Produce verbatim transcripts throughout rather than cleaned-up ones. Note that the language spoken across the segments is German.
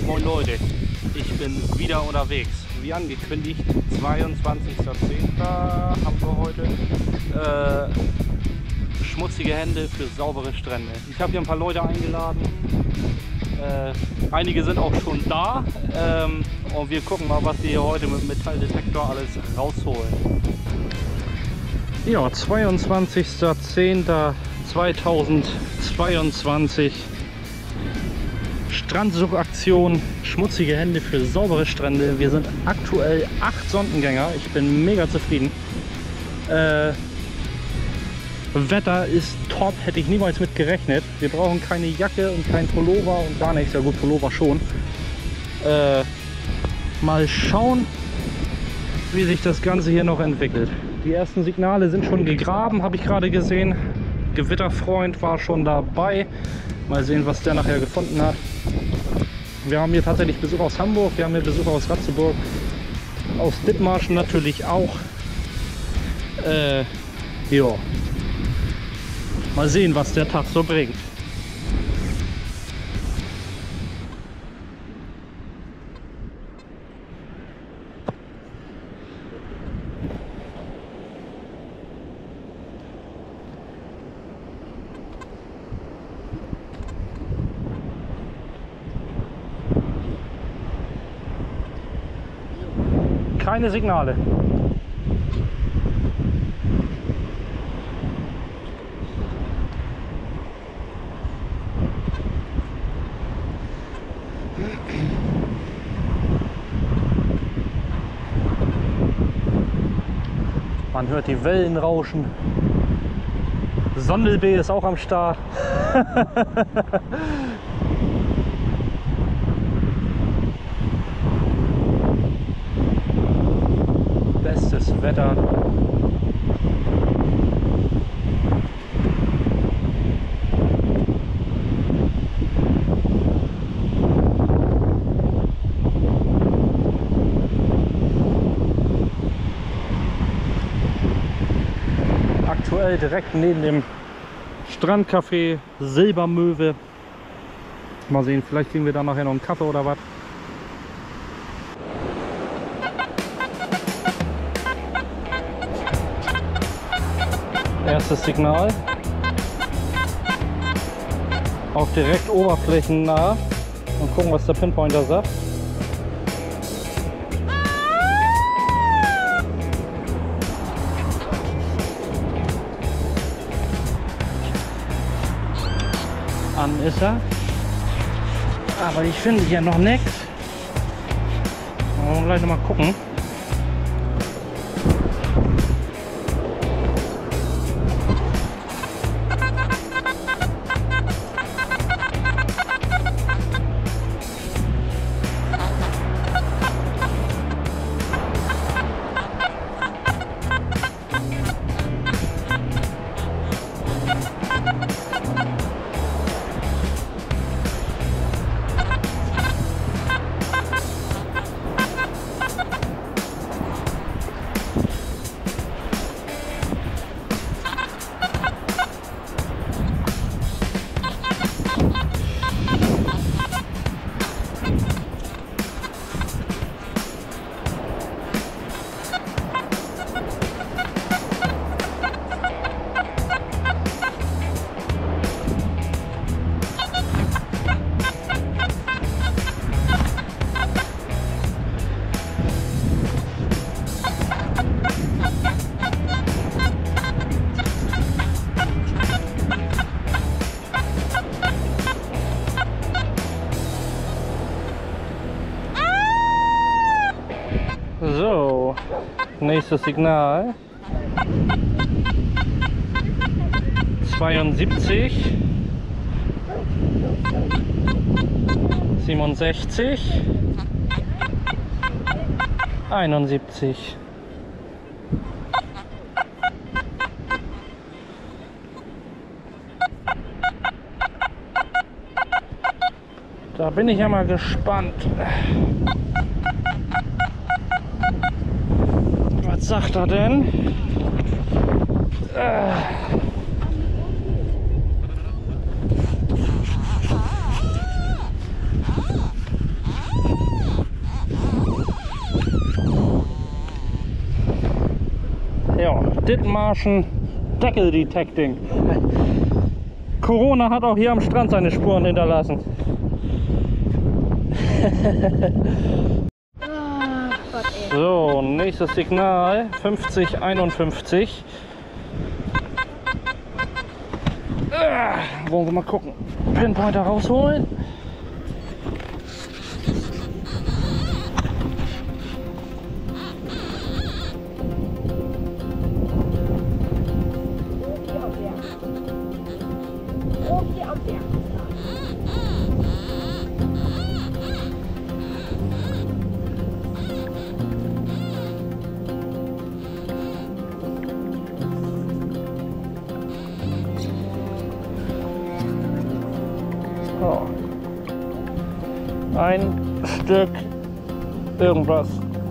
Moin Leute, ich bin wieder unterwegs. Wie angekündigt, zweiundzwanzigster zehnter haben wir heute. Äh, schmutzige Hände für saubere Strände. Ich habe hier ein paar Leute eingeladen. Äh, einige sind auch schon da. Ähm, und wir gucken mal, was wir hier heute mit dem Metalldetektor alles rausholen. Ja, zweiundzwanzigster zehnter zweitausendzweiundzwanzig. Strandsuchaktion, schmutzige Hände für saubere Strände. Wir sind aktuell acht Sondengänger. Ich bin mega zufrieden. Äh, Wetter ist top, hätte ich niemals mit gerechnet. Wir brauchen keine Jacke und kein Pullover und gar nichts. Ja gut, Pullover schon. Äh, mal schauen, wie sich das Ganze hier noch entwickelt. Die ersten Signale sind schon gegraben, habe ich gerade gesehen. Gewitterfreund war schon dabei. Mal sehen, was der nachher gefunden hat. Wir haben hier tatsächlich Besuch aus Hamburg, wir haben hier Besuch aus Ratzeburg, aus Dithmarschen natürlich auch. Äh, ja. Mal sehen, was der Tag so bringt. Keine Signale. Man hört die Wellen rauschen. Sondelbee ist auch am Start. Bestes Wetter. Aktuell direkt neben dem Strandcafé Silbermöwe. Mal sehen, vielleicht kriegen wir da nachher noch einen Kaffee oder was. Erstes Signal. Auch direkt oberflächennah. Und gucken, was der Pinpointer sagt. An ist er. Aber ich finde hier noch nichts. Wollen wir gleich noch mal gucken. So, nächstes Signal. zweiundsiebzig. siebenundsechzig. einundsiebzig. Da bin ich ja mal gespannt. Was sagt er denn? Äh. Dithmarschen Deckel Detecting. Corona hat auch hier am Strand seine Spuren hinterlassen. So, nächstes Signal fünfzig einundfünfzig. Äh, wollen wir mal gucken. Pinpointer rausholen. So. Ein Stück irgendwas.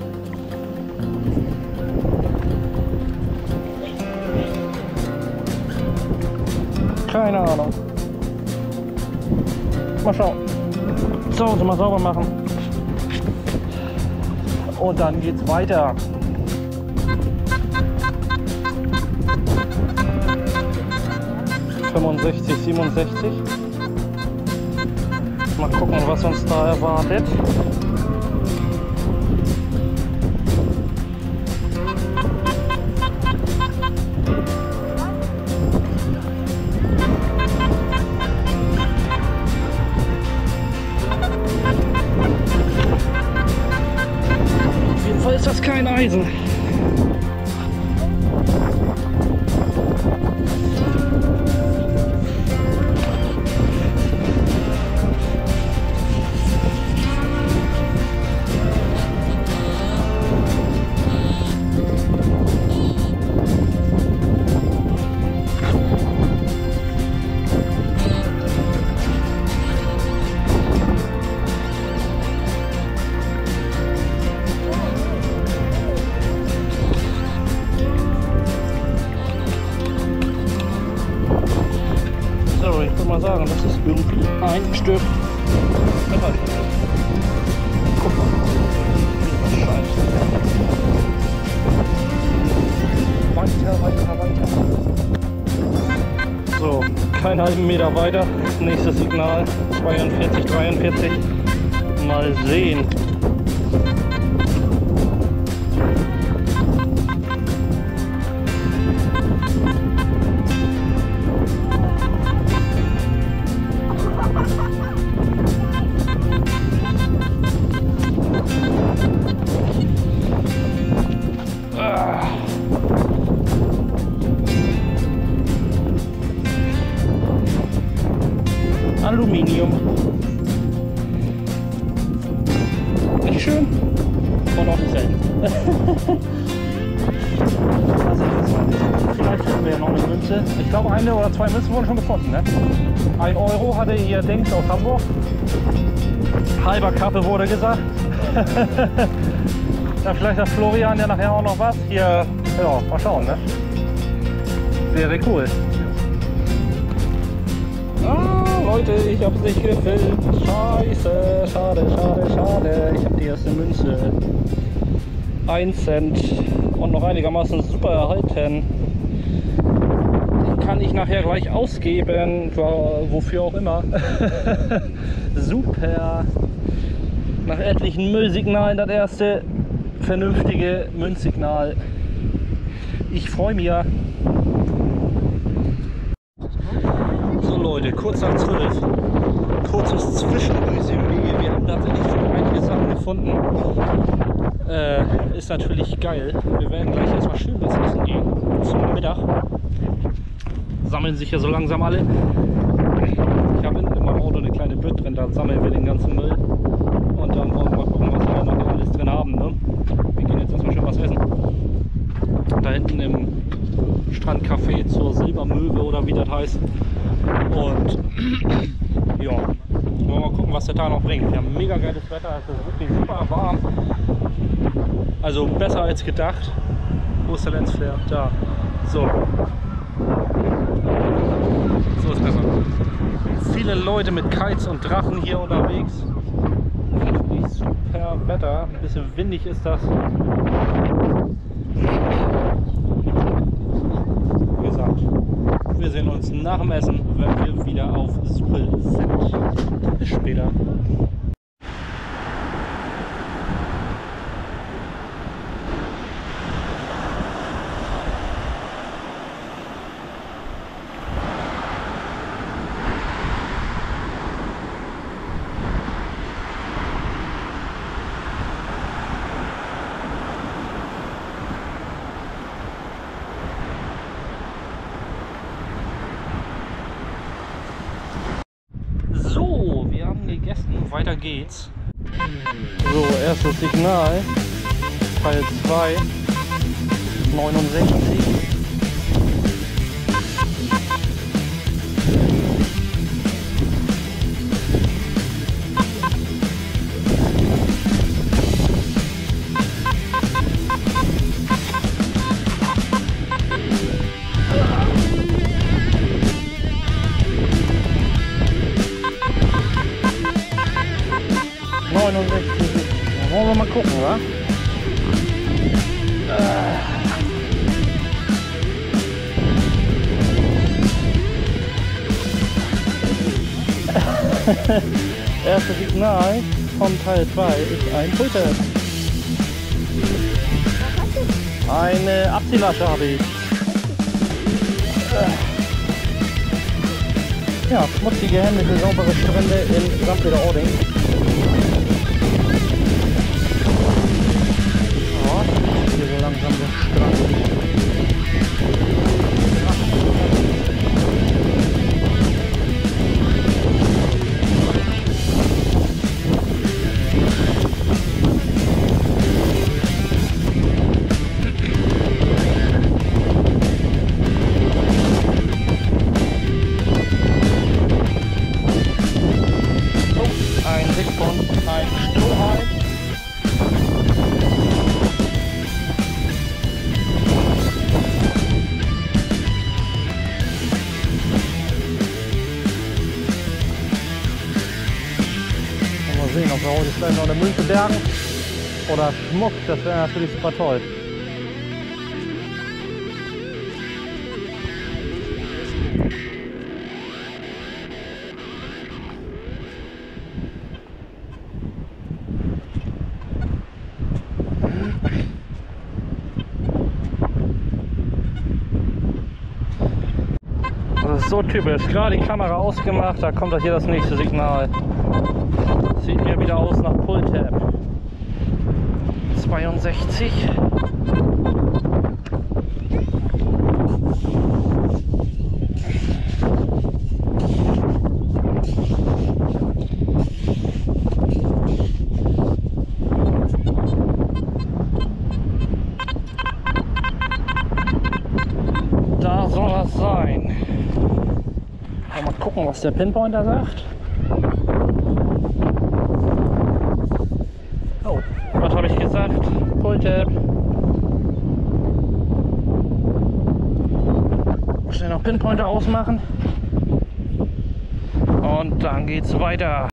Keine Ahnung. Mal schauen. So, so mal sauber machen. Und dann geht's weiter. fünfundsechzig, siebenundsechzig. Mal gucken, was uns da erwartet. Auf jeden Fall ist das kein Eisen. Mal sagen, das ist irgendwie ein Stück Metall. Guck mal, wie das scheint. Weiter, weiter, weiter. So, keinen halben Meter weiter. Nächstes Signal zweiundvierzig, dreiundvierzig. Mal sehen. Aluminium. Nicht schön? Und auch nicht selten. Vielleicht finden wir ja noch eine Münze. Ich glaube, eine oder zwei Münzen wurden schon gefunden. Ne? Ein Euro hatte ihr Dings aus Hamburg. Halber Kappe wurde gesagt. Dann vielleicht hat Florian ja nachher auch noch was. Hier, ja, mal schauen. Ne? Wäre cool. Ah, Leute, ich hab's nicht gefilmt. Scheiße, schade, schade, schade. Ich habe die erste Münze. ein Cent und noch einigermaßen super erhalten. Den kann ich nachher gleich ausgeben, wofür auch immer. Super. Nach etlichen Müllsignalen das erste vernünftige Münzsignal. Ich freue mich. So Leute, kurz nach zwölf. Kurzes Zwischenresümee. Wir haben tatsächlich schon einige Sachen gefunden. Äh, ist natürlich geil. Wir werden gleich erstmal schön was essen gehen. Zum Mittag. Sammeln sich ja so langsam alle. Ich habe hinten in meinem Auto eine kleine Bütt drin, da sammeln wir den ganzen Müll. Und dann wollen wir mal gucken, was wir nachher alles drin haben. Ne? Wir gehen jetzt erstmal schön was essen. Da hinten im Strandcafé zur Silbermöwe oder wie das heißt. Und ja, wollen wir mal gucken, was der Tag noch bringt. Wir haben mega geiles Wetter, es ist wirklich super warm. Also besser als gedacht. Wo ist der Lensflare? Da. So. So ist besser. Viele Leute mit Kites und Drachen hier unterwegs. Wirklich super Wetter. Ein bisschen windig ist das. nach dem Essen, wenn wir wieder auf Suche sind. Bis später. So, wir haben gegessen, weiter geht's. So, erstes Signal, Teil zwei, neunundsechzig. neunundsechzig. Da wollen wir mal gucken, wa? Erstes Signal von Teil zwei ist ein Pulter. Eine Abziehlasche habe ich. Ja, schmutzige Hände für saubere Strände in Sankt-Peter-Ording. Hier so langsam der Strand. Oh, ein Sichtpunkt, ein Strohhalm. Mal sehen, ob wir heute vielleicht noch eine Münze bergen oder Schmuck, das wäre natürlich super toll. Das ist so typisch, gerade die Kamera ausgemacht, da kommt das hier das nächste Signal. Sieht mir wieder aus nach Pull-Tab. zweiundsechzig. Da soll das sein. Mal gucken, was der Pinpointer sagt. Oh, was habe ich gesagt? Pull-Tab. Schnell noch Pinpointer ausmachen. Und dann geht's weiter.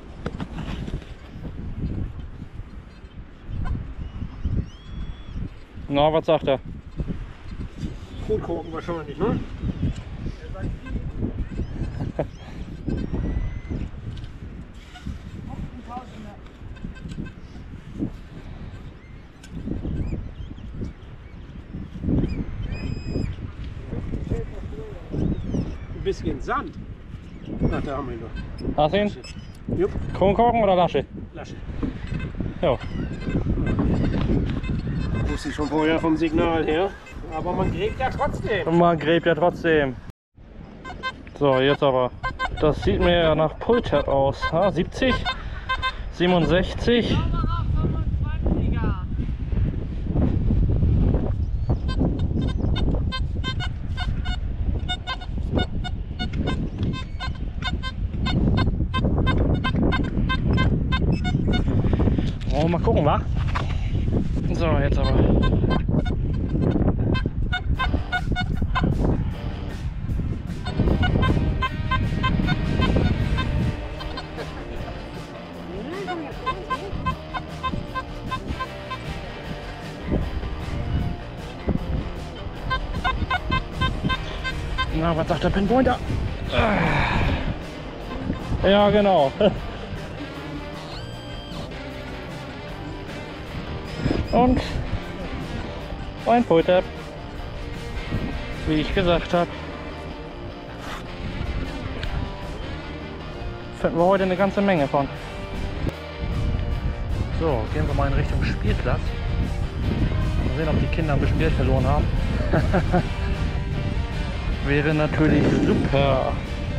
Na, was sagt er? Kronkorken wahrscheinlich, ne? Ein bisschen Sand. Ach, da haben wir ihn noch. Hast du ihn? Jupp. Kronkorken oder Lasche? Lasche. Ja. Wusste ich schon vorher vom Signal her. Aber man gräbt ja trotzdem. Und man gräbt ja trotzdem. So, jetzt aber. Das sieht mir ja nach Pull-Tab aus. Ha, siebzig, siebenundsechzig. Wollen wir mal gucken, wa? So, jetzt aber. Na, was sagt der Pinpointer? Ja, genau. Und ein Pulltab, wie ich gesagt habe. Finden wir heute eine ganze Menge von. So, gehen wir mal in Richtung Spielplatz. Mal sehen, ob die Kinder ein bisschen Geld verloren haben. Wäre natürlich super.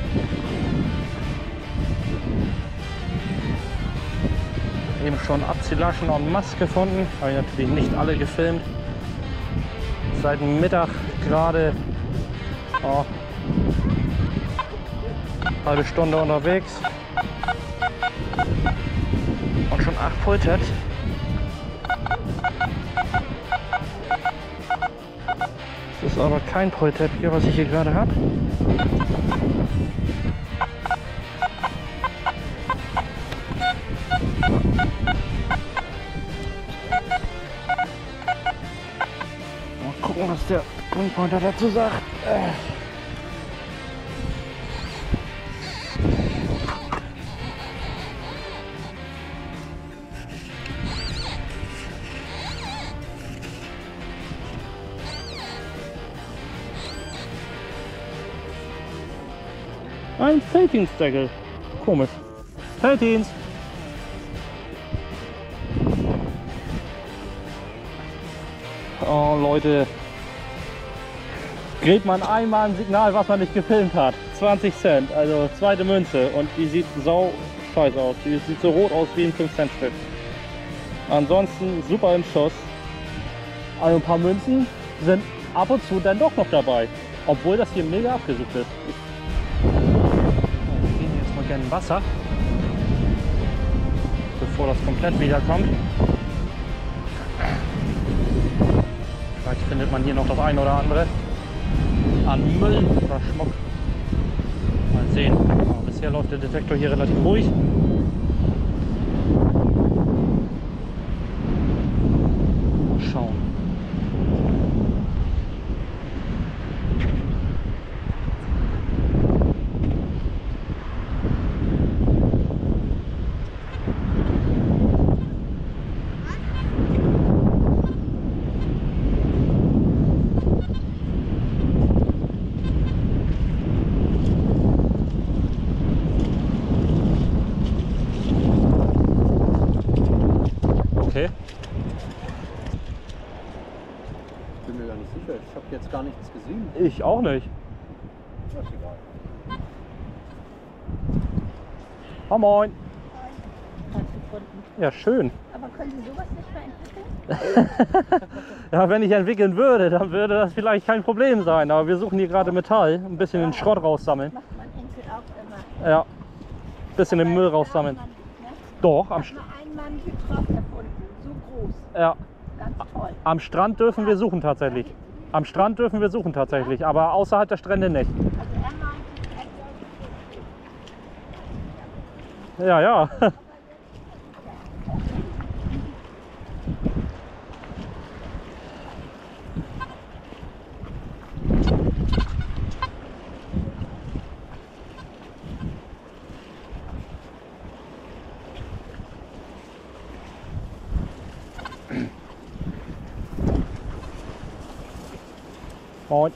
Eben schon Abziehlaschen en masse gefunden. Habe ich natürlich nicht alle gefilmt. Seit Mittag gerade oh, halbe Stunde unterwegs und schon acht Pulltaps. Das ist aber kein Pulltap hier, was ich hier gerade habe. Mal gucken, was der Pinpointer dazu sagt. Äh. Ein Felddienstdeckel. Komisch. Felddienst. Oh Leute. Kriegt man einmal ein Signal, was man nicht gefilmt hat. zwanzig Cent, also zweite Münze. Und die sieht sau scheiße aus. Die sieht so rot aus wie ein fünf Cent Stück. Ansonsten super im Schuss. Also ein paar Münzen sind ab und zu dann doch noch dabei. Obwohl das hier mega abgesucht ist. Wir gehen jetzt mal gerne in Wasser, bevor das komplett wiederkommt. Vielleicht findet man hier noch das eine oder andere an Müll oder Schmuck. Mal sehen. Aber bisher läuft der Detektor hier relativ ruhig. Mal schauen. Okay. Ich bin mir gar nicht sicher. Ich habe jetzt gar nichts gesehen. Ich auch nicht. Das ist egal. Oh, moin. Hat gefunden. Ja, schön. Aber können Sie sowas nicht mehr entwickeln? Ja, wenn ich entwickeln würde, dann würde das vielleicht kein Problem sein. Aber wir suchen hier gerade Metall, ein bisschen den Schrott raussammeln. Macht mein Enkel auch immer. Ja, ein bisschen den Müll raussammeln. Ne? Doch, am, Ich habe mal einen Mann Hydrof erfunden. So groß. ja, Ganz toll. am Strand dürfen wir suchen tatsächlich. Am Strand dürfen wir suchen tatsächlich, aber außerhalb der Strände nicht. Also er meinte, er soll Ja, ja. Moin.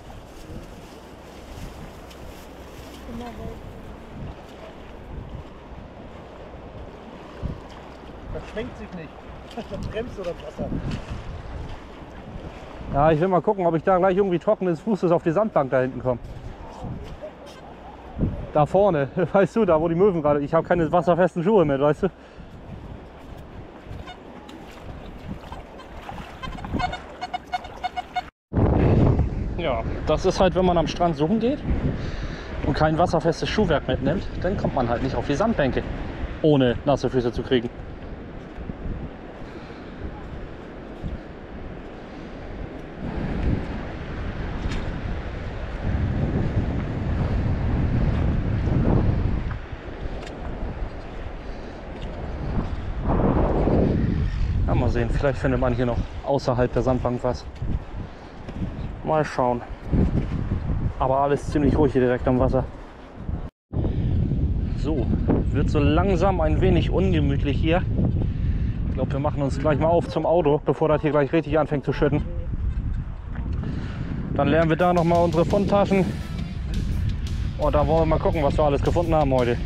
Das schwenkt sich nicht. Das bremst oder das Wasser. Ja, ich will mal gucken, ob ich da gleich irgendwie trockenes Fußes auf die Sandbank da hinten komme. Da vorne, weißt du, da wo die Möwen gerade. Ich habe keine wasserfesten Schuhe mit, weißt du. Ja, das ist halt, wenn man am Strand suchen geht und kein wasserfestes Schuhwerk mitnimmt, dann kommt man halt nicht auf die Sandbänke, ohne nasse Füße zu kriegen. Ja, mal sehen, vielleicht findet man hier noch außerhalb der Sandbank was. Mal schauen. Aber alles ziemlich ruhig hier direkt am Wasser. So, wird so langsam ein wenig ungemütlich hier. Ich glaube, wir machen uns gleich mal auf zum Auto, bevor das hier gleich richtig anfängt zu schütten. Dann leeren wir da noch mal unsere Fundtaschen. Und dann wollen wir mal gucken, was wir alles gefunden haben heute.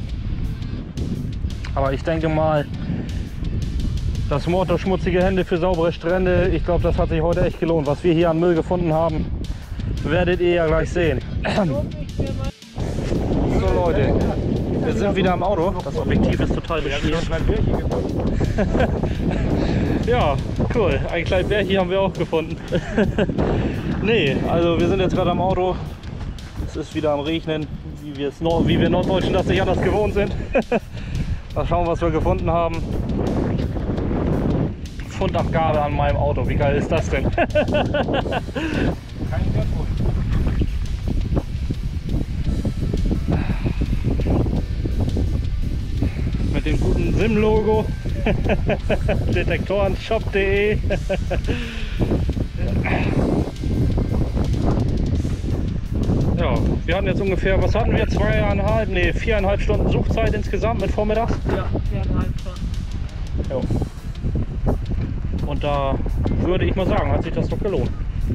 Aber ich denke mal, das Motto schmutzige Hände für saubere Strände, ich glaube, das hat sich heute echt gelohnt. Was wir hier an Müll gefunden haben, werdet ihr ja gleich sehen. So Leute, wir sind wieder am Auto. Das Objektiv ist total beschmiert. Ja, cool. Ein kleines Bärchen haben wir auch gefunden. Nee, also wir sind jetzt gerade am Auto. Es ist wieder am Regnen, wie wir, es Nord wie wir Norddeutschen das nicht anders gewohnt sind. Mal schauen, was wir gefunden haben. Fundabgabe an meinem Auto, wie geil ist das denn? Kein Wertvoll. Mit dem guten SIM-Logo. Detektorenshop punkt de. Ja, wir hatten jetzt ungefähr, was hatten wir? Zweieinhalb, nee, viereinhalb Stunden Suchzeit insgesamt mit vormittags. Ja, viereinhalb Stunden. Ja. Und da würde ich mal sagen, hat sich das doch gelohnt.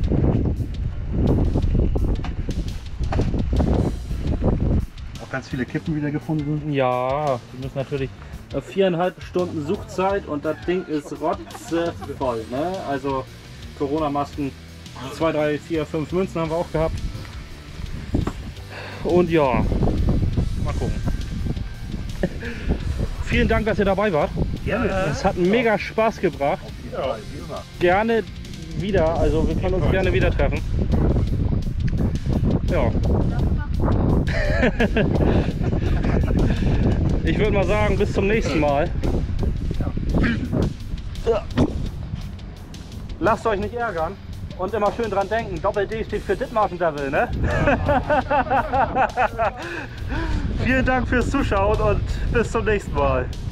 Auch ganz viele Kippen wieder gefunden. Ja, wir müssen natürlich äh, viereinhalb Stunden Suchzeit und das Ding ist rotzevoll. Ne? Also Corona-Masken, zwei, drei, vier, fünf Münzen haben wir auch gehabt. Und ja, mal gucken. Vielen Dank, dass ihr dabei wart. Gerne. Es hat mega Spaß gebracht. Ja, wie immer. Gerne wieder, also wir können uns gerne wieder treffen. Ja. Ich würde mal sagen, bis zum nächsten Mal. Lasst euch nicht ärgern und immer schön dran denken, Doppel-D steht für Dithmarschen Devil, ne? Vielen Dank fürs Zuschauen und bis zum nächsten Mal.